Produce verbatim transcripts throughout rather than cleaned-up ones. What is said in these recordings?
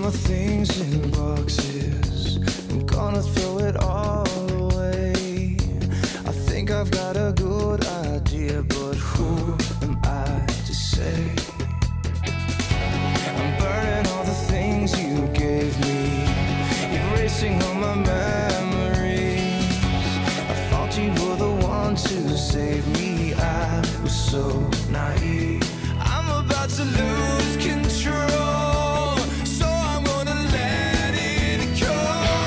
my things in boxes. I'm gonna throw it all away. I think I've got a good idea, but who am I to say? I'm burning all the things you gave me, erasing all my memories. I thought you were the one to save me. I was so naive. I'm about to lose control, so I'm gonna let it go.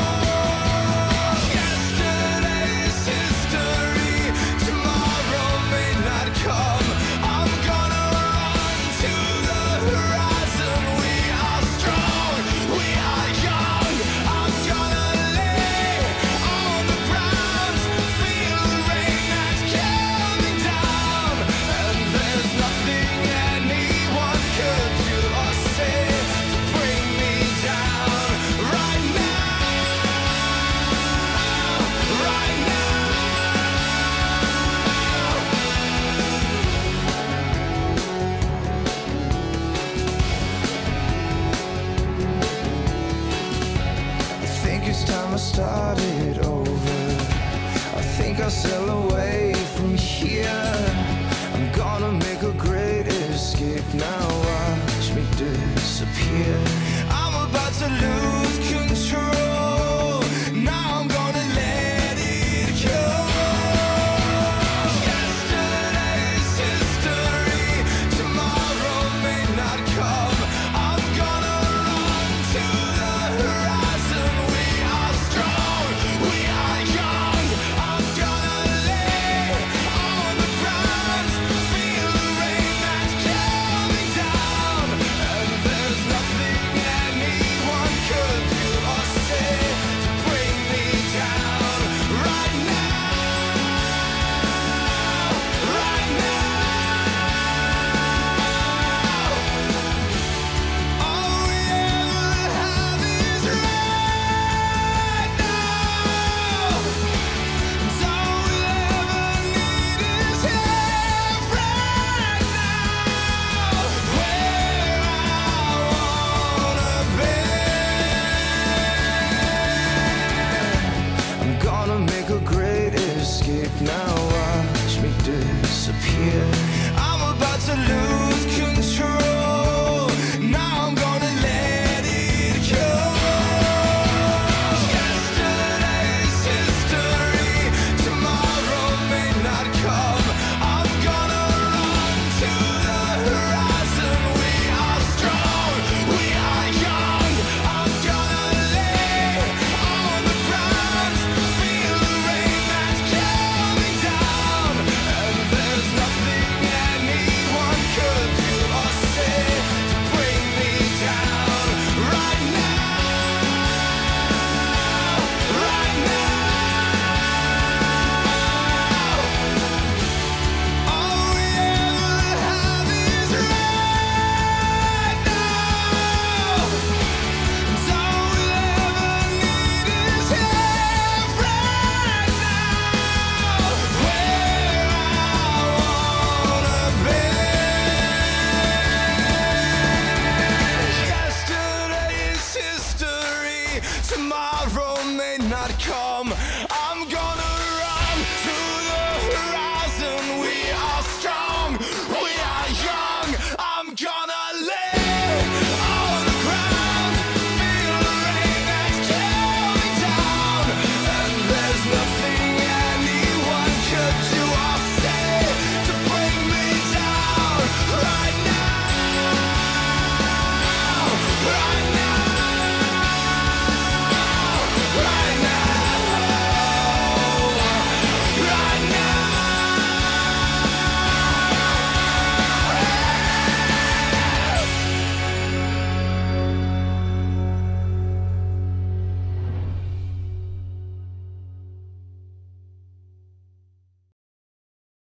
Yesterday's history, tomorrow may not come. I'm gonna run to the horizon. We are strong, we are young. I'm gonna lay on the ground, feel the rain that's coming down. And there's nothing anyone could do or say to bring me down. Right now, right now. I think it's time I started over. I think I'll sail away from here. I'm gonna make a great escape now. Watch me disappear. I'm about to lose control. Now I'm gonna let it go. Yesterday's history, tomorrow may not come. I'm gonna run to the horizon. We are strong, we are young. I'm gonna lay on the ground, feel the rain that's coming down. And there's nothing anyone could do or say to bring me down. Right now, right now. All we ever have is right now. And all we ever need is here right now. Where I wanna be. I'm gonna make a great escape now. Watch me disappear.